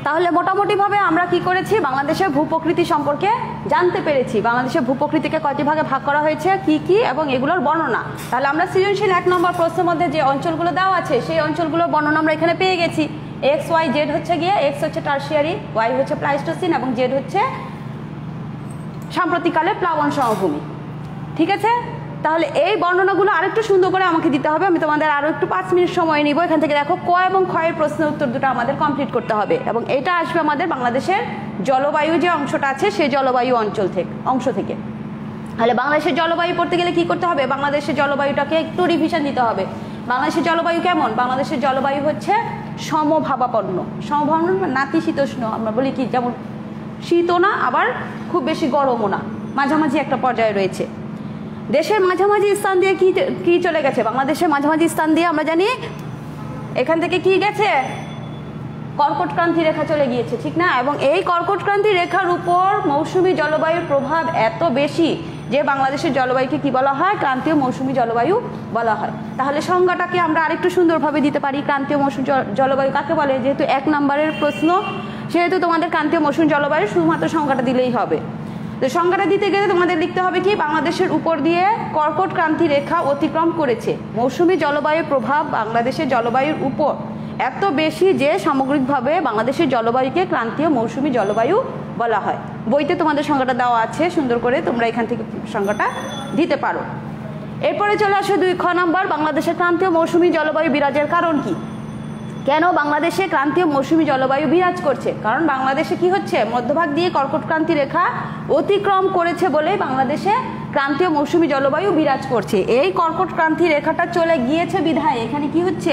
তাহলে মোটামুটিভাবে আমরা কি করেছি, বাংলাদেশের ভূপ্রকৃতি সম্পর্কে জানতে পেরেছি। বাংলাদেশের ভূপ্রকৃতিকে কয়টি ভাগে ভাগ করা হয়েছে, কি কি, এবং এগুলোর বর্ণনা। তাহলে আমরা সৃজনশীল 1 নম্বর প্রশ্নের মধ্যে যে অঞ্চলগুলো দেওয়া আছে সেই অঞ্চলগুলোর বর্ণনা আমরা এখানে পেয়ে গেছি। এক্স ওয়াই জেড হচ্ছে গিয়ে, এক্স হচ্ছে টারশিয়ারি, ওয়াই হচ্ছে প্লাইস্টোসিন এবং জেড হচ্ছে সাম্প্রতিককালে প্লাবন সমভূমি। ঠিক আছে, তাহলে এই বর্ণনাগুলো আরেকটু সুন্দর করে আমাকে দিতে হবে। আমি তোমাদের আরও একটু 5 মিনিট সময় নিব। এখান থেকে দেখো ক এবং খ এর প্রশ্নের উত্তর দুটো আমাদের কমপ্লিট করতে হবে, এবং এটা আসবে আমাদের বাংলাদেশের জলবায়ু যে অংশটা আছে সেই জলবায়ু অংশ থেকে। তাহলে বাংলাদেশের জলবায়ু পড়তে গেলে কি করতে হবে, বাংলাদেশের জলবায়ুটাকে একটু রিভিশন দিতে হবে। বাংলাদেশের জলবায়ু কেমন, বাংলাদেশের জলবায়ু হচ্ছে সমভাবাপন্ন। সমভাবাপন্ন নাতিশীতোষ্ণ, আমরা বলি কি, যেমন শীতও না আবার খুব বেশি গরমও না, মাঝামাঝি একটা পর্যায়ে রয়েছে। দেশের মাঝামাঝি স্থান দিয়ে কি চলে গেছে, বাংলাদেশের মাঝামাঝি স্থান দিয়ে আমরা জানি এখান থেকে কি গেছে, কর্কটক্রান্তি রেখা চলে গিয়েছে, ঠিক না? এবং এই কর্কটক্রান্তি রেখার উপর মৌসুমী জলবায়ুর প্রভাব এত বেশি যে বাংলাদেশের জলবায়ুকে কি বলা হয়, ক্রান্তীয় মৌসুমী জলবায়ু বলা হয়। তাহলে সংজ্ঞাটাকে আমরা আরেকটু সুন্দরভাবে দিতে পারি। ক্রান্তীয় মৌসুমী জলবায়ু কাকে বলে, যেহেতু 1 নম্বরের প্রশ্ন, সেহেতু তোমাদের ক্রান্তীয় মৌসুমী জলবায়ু শুধুমাত্র সংজ্ঞাটা দিলেই হবে। তো সংজ্ঞাটা দিতে গেলে তোমাদের লিখতে হবে কি, বাংলাদেশের উপর দিয়ে কর্কট ক্রান্তি রেখা অতিক্রম করেছে। মৌসুমী জলবায়ুর প্রভাব বাংলাদেশের জলবায়ুর উপর এত বেশি যে সামগ্রিকভাবে বাংলাদেশের জলবায়ুকে ক্রান্তীয় মৌসুমী জলবায়ু বলা হয়। বইতে তোমাদের সংজ্ঞাটা দেওয়া আছে, সুন্দর করে তোমরা এখান থেকে সংজ্ঞাটা দিতে পারো। এরপরে চলে আসে 2 খ নম্বর, বাংলাদেশের ক্রান্তীয় মৌসুমী জলবায়ু বিরাজের কারণ কি। কেন বাংলাদেশে ক্রান্তীয় মৌসুমী জলবায়ু বিরাজ করছে, কারণ বাংলাদেশে কি হচ্ছে, মধ্যভাগ দিয়ে কর্কটক্রান্তি রেখা অতিক্রম করেছে বলেই বাংলাদেশে ক্রান্তীয় মৌসুমী জলবায়ু বিরাজ করছে। এই কর্কটক্রান্তি রেখাটা চলে গিয়েছে বিধায় এখানে কি হচ্ছে,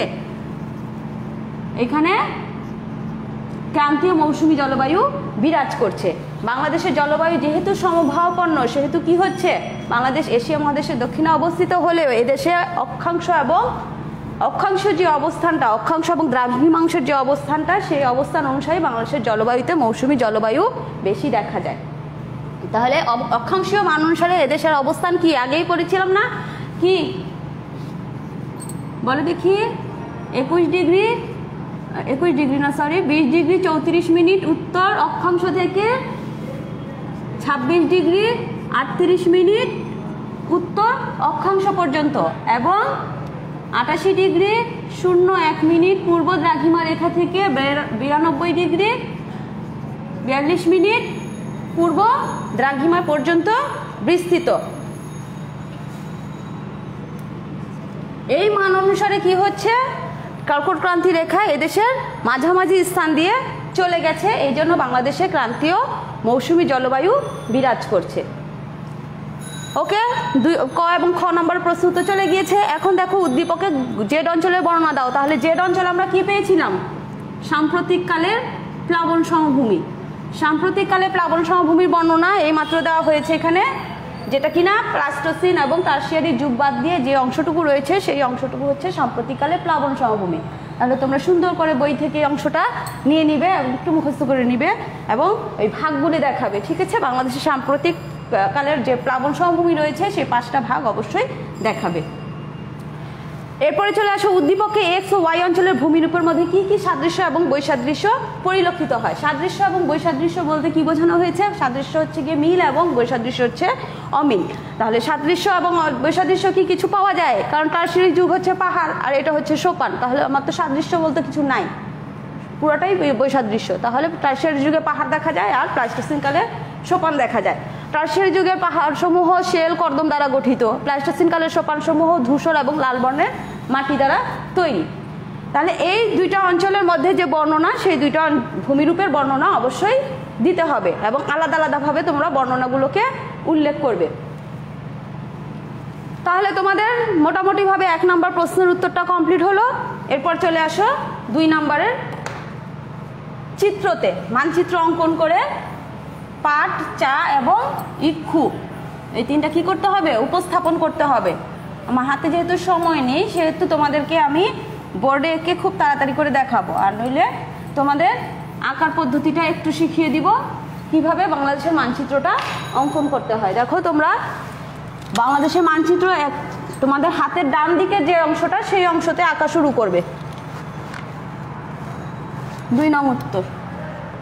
এখানে ক্রান্তীয় মৌসুমী জলবায়ু বিরাজ করছে। বাংলাদেশের জলবায়ু যেহেতু সমভাবাপন্ন, সেহেতু কি হচ্ছে, বাংলাদেশ এশিয়া মহাদেশের দক্ষিণে অবস্থিত হলেও এদেশে অক্ষাংশ যে অবস্থানটা, অক্ষাংশ এবং দ্রাঘিমাংশের যে অবস্থানটা, সেই অবস্থান অনুসারে বাংলাদেশের জলবায়ুতে মৌসুমী জলবায়ু বেশি দেখা যায়। তাহলে অক্ষাংশীয় মান অনুসারে এদেশের অবস্থান কি, আগেই পড়েছিলাম না, কি বলে দেখি, 21 ডিগ্রি না, সরি 20 ডিগ্রি 34 মিনিট উত্তর অক্ষাংশ থেকে, 26 ডিগ্রি 38 মিনিট উত্তর অক্ষাংশ পর্যন্ত, এবং 88 ডিগ্রি 01 মিনিট পূর্ব দ্রাঘিমা রেখা থেকে 92 ডিগ্রি 42 মিনিট পূর্ব দ্রাঘিমা পর্যন্ত বিস্তৃত। এই মান অনুসারে কি হচ্ছে, কর্কটক্রান্তি রেখা এদেশের মাঝামাঝি স্থান দিয়ে চলে গেছে, এই জন্য বাংলাদেশে ক্রান্তীয় মৌসুমী জলবায়ু বিরাজ করছে। ওকে, ক এবং খ নম্বর প্রশ্ন তো চলে গিয়েছে। এখন দেখো উদ্দীপকে জেড অঞ্চলের বর্ণনা দাও। তাহলে জেড অঞ্চল আমরা কি পেয়েছিলাম, সাম্প্রতিককালের প্লাবন সমভূমি। সাম্প্রতিককালে প্লাবন সমভূমির বর্ণনা এইমাত্র দেওয়া হয়েছে এখানে, যেটা কিনা প্লাস্টোসিন এবং টারশিয়ারি যুগ বাদ দিয়ে যে অংশটুকু রয়েছে সেই অংশটুকু হচ্ছে সাম্প্রতিককালে প্লাবন সমভূমি। তাহলে তোমরা সুন্দর করে বই থেকে এই অংশটা নিয়ে নিবে এবং একটু মুখস্থ করে নিবে এবং ওই ভাগগুলি দেখাবে, ঠিক আছে? বাংলাদেশের সাম্প্রতিক কালের যে প্লাবন সমভূমি রয়েছে সেই 5টা ভাগ অবশ্যই দেখাবে। এরপরে চলে আসো উদ্দীপকে এক্স ও ওয়াই অঞ্চলের ভূমিরূপের মধ্যে কি কি সাদৃশ্য এবং বৈসাদৃশ্য পরিলক্ষিত হয়। সাদৃশ্য এবং বৈসাদৃশ্য বলতে কি বোঝানো হয়েছে, সাদৃশ্য হচ্ছে গিয়ে মিল এবং বৈসাদৃশ্য হচ্ছে অমিল। তাহলে সাদৃশ্য এবং বৈসাদৃশ্য কি কিছু পাওয়া যায়, কারণ টারশিয়ারি যুগ হচ্ছে পাহাড় আর এটা হচ্ছে সোপান, তাহলে আমার তো সাদৃশ্য বলতে কিছু নাই, পুরোটাই বৈসাদৃশ্য। তাহলে টারশিয়ারি যুগে পাহাড় দেখা যায় আর প্লাস্টোসিন কালে সোপান দেখা যায়। টারশিয়ারি যুগের পাহাড়সমূহ শেল কর্দম দ্বারা গঠিত, প্লাস্টোসিন কালের সোপানসমূহ ধূসর এবং লাল বর্ণের মাটি দ্বারা তৈরি। তাহলে এই 2টা অঞ্চলের মধ্যে যে বর্ণনা, সেই 2টা ভূমিরূপের বর্ণনা অবশ্যই দিতে হবে এবং আলাদা আলাদাভাবে তোমরা বর্ণনাগুলোকে উল্লেখ করবে। তাহলে তোমাদের মোটামুটিভাবে 1 নম্বর প্রশ্নের উত্তরটা কমপ্লিট হলো। এরপর চলে আসো 2 নম্বরের চিত্রতে, মানচিত্র অঙ্কন করে পাট, চা এবং ইক্ষু এই 3টা কি করতে হবে, উপস্থাপন করতে হবে। আমার হাতে যেহেতু সময় নেই সেহেতু তোমাদেরকে আমি বোর্ডে এঁকে খুব তাড়াতাড়ি করে দেখাবো, আর নইলে তোমাদের আঁকার পদ্ধতিটা একটু শিখিয়ে দিব কিভাবে বাংলাদেশের মানচিত্রটা অঙ্কন করতে হয়। দেখো তোমরা বাংলাদেশের মানচিত্র তোমাদের হাতের ডান দিকে যে অংশটা সেই অংশতে আঁকা শুরু করবে। 2 নং উত্তর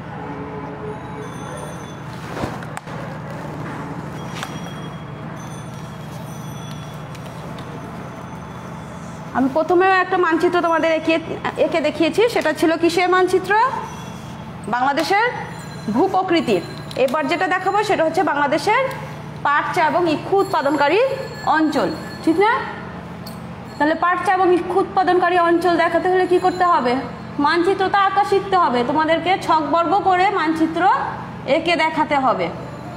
আমি প্রথমে একটা মানচিত্র তোমাদের এঁকে দেখিয়েছি, সেটা ছিল কিসের মানচিত্র? বাংলাদেশের ভূপ্রকৃতির। এবার যেটা দেখাবো সেটা হচ্ছে বাংলাদেশের পাট, চা এবং ইক্ষু উৎপাদনকারী অঞ্চল, ঠিক না? তাহলে পাট, চা এবং ইক্ষু উৎপাদনকারী অঞ্চল দেখাতে হলে কি করতে হবে? মানচিত্রটা আঁকা শিখতে হবে, তোমাদেরকে ছকবর্গ করে মানচিত্র এঁকে দেখাতে হবে।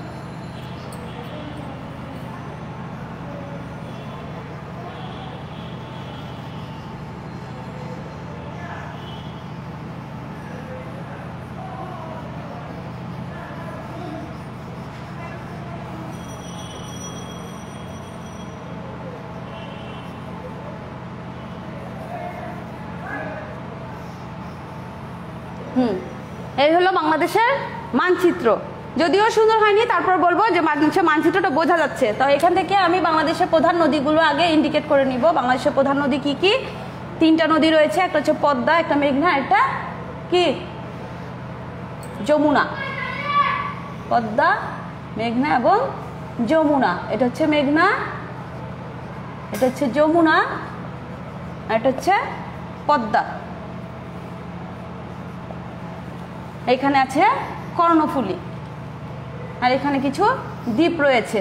এই হলো বাংলাদেশের মানচিত্র। যদিও সুন্দর হয়নি, তারপর বলবো যে মানচিত্রটা বোঝা যাচ্ছে। তো এখান থেকে আমি বাংলাদেশের প্রধান নদীগুলো আগে ইন্ডিকেট করে নিব। বাংলাদেশের প্রধান নদী কি কি? 3টা নদী রয়েছে, একটা হচ্ছে পদ্মা, একটা মেঘনা, একটা কি যমুনা। পদ্মা, মেঘনা এবং যমুনা। এটা হচ্ছে মেঘনা, এটা হচ্ছে যমুনা, আর এটা হচ্ছে পদ্মা। এখানে আছে কর্ণফুলী, আর এখানে কিছু দ্বীপ রয়েছে।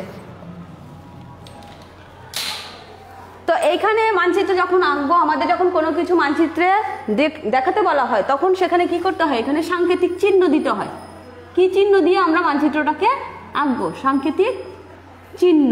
তো এইখানে মানচিত্র যখন আঁকবো, আমাদের যখন কোনো কিছু মানচিত্রে দেখাতে বলা হয়, তখন সেখানে কি করতে হয়? এখানে সাংকেতিক চিহ্ন দিতে হয়। কি চিহ্ন দিয়ে আমরা মানচিত্রটাকে আঁকবো? সাংকেতিক চিহ্ন।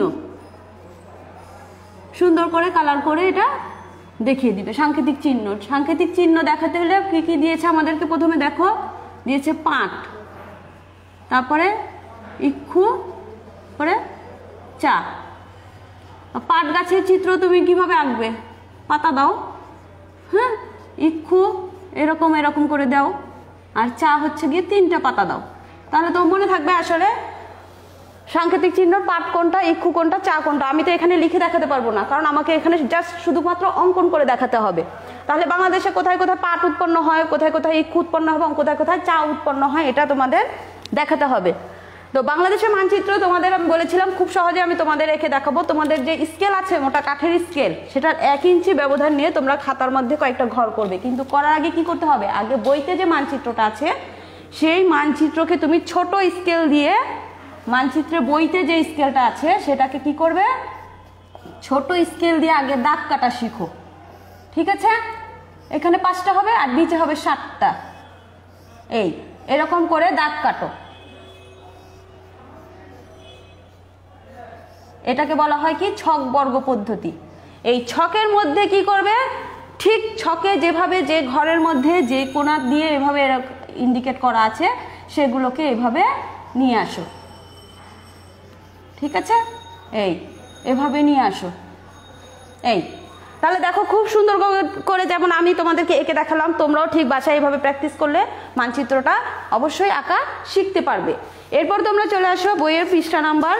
সুন্দর করে কালার করে এটা দেখিয়ে দিবে সাংকেতিক চিহ্ন। সাংকেতিক চিহ্ন দেখাতে হলে কি কি দিয়েছে আমাদেরকে? প্রথমে দেখো, দিয়েছে পাট, তারপরে ইক্ষু, পরে চা। পাট গাছের চিত্র তুমি কিভাবে আঁকবে? পাতা দাও, হ্যাঁ, ইক্ষু এরকম এরকম করে দাও, আর চা হচ্ছে গিয়ে 3টা পাতা দাও। তাহলে তো মনে থাকবে আসলে সাংকেতিক চিহ্ন পাট কোনটা, ইক্ষু কোনটা, চা কোনটা। আমি তো এখানে লিখে দেখাতে পারবো না, কারণ আমাকে এখানে জাস্ট শুধুমাত্র অঙ্কন করে দেখাতে হবে। তাহলে বাংলাদেশে কোথায় কোথায় পাট উৎপন্ন হয়, কোথায় কোথায় ইক্ষু উৎপন্ন হবে, এবং কোথায় কোথায় চা উৎপন্ন হয়, এটা তোমাদের দেখাতে হবে। তো বাংলাদেশের মানচিত্র তোমাদের আমি বলেছিলাম খুব সহজে আমি তোমাদের এঁকে দেখাবো। তোমাদের যে স্কেল আছে, মোটা কাঠের স্কেল, সেটার 1 ইঞ্চি ব্যবধান নিয়ে তোমরা খাতার মধ্যে কয়েকটা ঘর করবে। কিন্তু করার আগে কি করতে হবে? আগে বইতে যে মানচিত্রটা আছে, সেই মানচিত্রকে তুমি ছোট স্কেল দিয়ে, মানচিত্রে বইতে যে স্কেলটা আছে সেটাকে কি করবে? ছোট স্কেল দিয়ে আগে দাগ কাটা শিখো, ঠিক আছে? এখানে 5টা হবে আর নিচে হবে 7টা। এরকম করে দাগ কাটো। এটাকে বলা হয় কি? ছক বর্গ পদ্ধতি। এই ছকের মধ্যে কি করবে? ঠিক ছকে যেভাবে যে ঘরের মধ্যে যে কোণা দিয়ে এভাবে ইন্ডিকেট করা আছে, সেগুলোকে এভাবে নিয়ে আসো, ঠিক আছে? এভাবে নিয়ে আসো। তাহলে দেখো খুব সুন্দর করে, যেমন আমি তোমাদেরকে এঁকে দেখালাম, তোমরাও ঠিক বাসায় এইভাবে প্র্যাকটিস করলে মানচিত্রটা অবশ্যই আঁকা শিখতে পারবে। এরপর তোমরা চলে আসো বইয়ের পৃষ্ঠা নাম্বার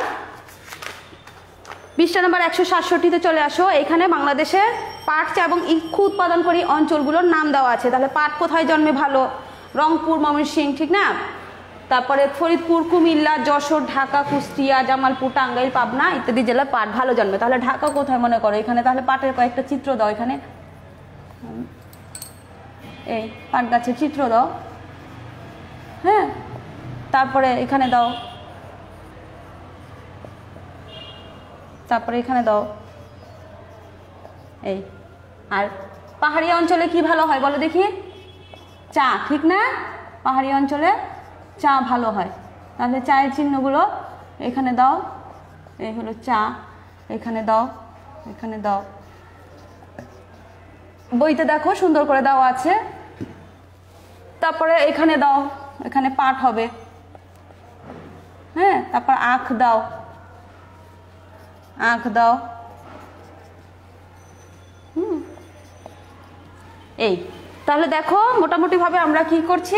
167-তে চলে আসো। এখানে বাংলাদেশের পাট, চা এবং ইক্ষু উৎপাদনকারী অঞ্চলগুলোর নাম দেওয়া আছে। তাহলে পাট কোথায় জন্মে ভালো? রংপুর, ময়মনসিংহ, ঠিক না? তারপরে ফরিদপুর, কুমিল্লা, যশোর, ঢাকা, কুষ্টিয়া, জামালপুর, টাঙ্গাইল, পাবনা ইত্যাদি জেলায় পাট ভালো জন্মে। তাহলে ঢাকা কোথায় মনে করো? এখানে তাহলে পাটের কয়েকটা চিত্র দাও। এখানে পাট গাছের চিত্র দাও, হ্যাঁ। তারপরে এখানে দাও, তারপরে এখানে দাও। আর পাহাড়ি অঞ্চলে কি ভালো হয় বলো দেখি? চা, ঠিক না? পাহাড়ি অঞ্চলে চা ভালো হয়। তাহলে চায়ের চিহ্নগুলো এখানে দাও। এই হলো চা, এখানে দাও, এখানে দাও। বইতে দেখো সুন্দর করে দেওয়া আছে। তারপরে এখানে দাও, এখানে পাট হবে, হ্যাঁ। তারপর আখ দাও, আখ দাও। তাহলে দেখো মোটামুটি ভাবে আমরা কি করছি?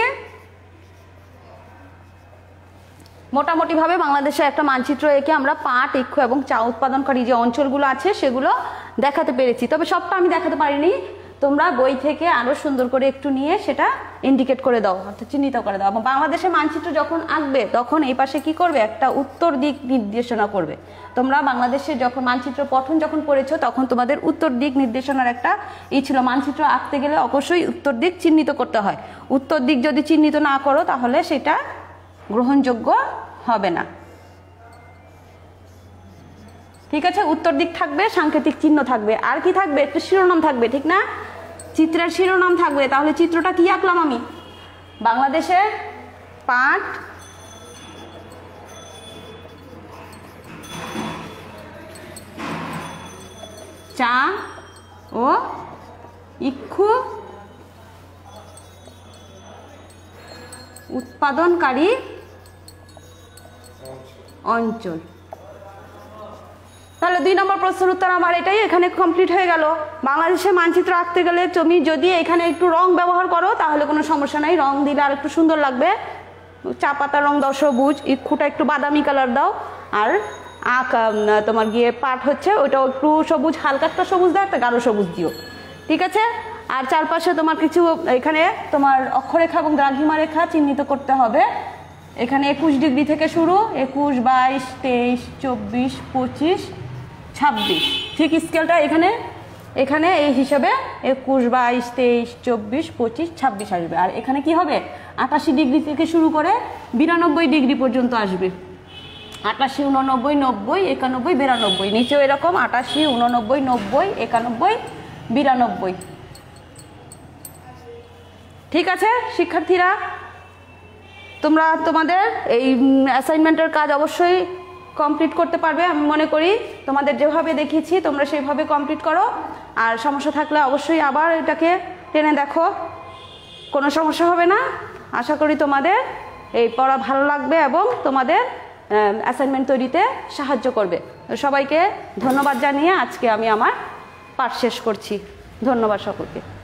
মোটামুটি ভাবে বাংলাদেশে একটা মানচিত্র এঁকে আমরা পাট, ইক্ষু এবং চা উৎপাদনকারী যে অঞ্চলগুলো আছে সেগুলো দেখাতে পেরেছি। তবে সবটা আমি দেখাতে পারিনি, তোমরা বই থেকে আরো সুন্দর করে একটু নিয়ে সেটা ইন্ডিকেট করে দাও, অর্থাৎ চিহ্নিত করে দাও। এবং বাংলাদেশের মানচিত্র যখন আঁকবে তখন এই পাশে কি করবে, একটা উত্তর দিক নির্দেশনা করবে। তোমরা বাংলাদেশের যখন মানচিত্র পঠন যখন পড়েছো তখন তোমাদের উত্তর দিক নির্দেশনার একটা ছিল, মানচিত্র আঁকতে গেলে অবশ্যই উত্তর দিক চিহ্নিত করতে হয়। উত্তর দিক যদি চিহ্নিত না করো তাহলে সেটা গ্রহণযোগ্য হবে না। ঠিক আছে, উত্তর দিক থাকবে, সাংকেতিক চিহ্ন থাকবে, আর কি থাকবে, একটু শিরোনাম থাকবে, ঠিক না? চিত্রের শিরোনাম থাকবে। তাহলে চিত্রটা কি আঁকলাম আমি, বাংলাদেশের পাট চা ও ইক্ষু উৎপাদনকারী অঞ্চল। তাহলে 2 নম্বর প্রশ্নের উত্তর আমার এটাই এখানে কমপ্লিট হয়ে গেল। বাংলাদেশের মানচিত্র আঁকতে গেলে তুমি যদি এখানে একটু রং ব্যবহার করো তাহলে কোনো সমস্যা নাই, রং দিলে আর একটু সুন্দর লাগবে। চা পাতার রং দাও সবুজ, ইক্ষুটা একটু বাদামি কালার দাও, আর তোমার গিয়ে পাট হচ্ছে ওইটাও একটু সবুজ, হালকা একটা সবুজ দাও, একটা গাঢ় সবুজ দিও, ঠিক আছে? আর চারপাশে তোমার কিছু এখানে তোমার অক্ষরেখা এবং দ্রাঘিমা রেখা চিহ্নিত করতে হবে। এখানে 21 ডিগ্রি থেকে শুরু, 21, 22, 23, 24, 25, 26, ঠিক স্কেলটা এখানে এখানে এই হিসাবে 21, 22, 23, 24, 25, 26 আসবে। আর এখানে কি হবে, 88 ডিগ্রি থেকে শুরু করে 92 ডিগ্রি পর্যন্ত আসবে। 88, 89, 90, 91, 92, নিচেও এরকম 88, 89, 90, 91, 92। ঠিক আছে শিক্ষার্থীরা, তোমরা তোমাদের এই অ্যাসাইনমেন্টের কাজ অবশ্যই কমপ্লিট করতে পারবে। আমি মনে করি তোমাদের যেভাবে দেখিয়েছি তোমরা সেইভাবে কমপ্লিট করো। আর সমস্যা থাকলে অবশ্যই আবার এটাকে টেনে দেখো, কোনো সমস্যা হবে না। আশা করি তোমাদের এই পড়া ভালো লাগবে এবং তোমাদের অ্যাসাইনমেন্ট তৈরিতে সাহায্য করবে। সবাইকে ধন্যবাদ জানিয়ে আজকে আমি আমার পাঠ শেষ করছি। ধন্যবাদ সকলকে।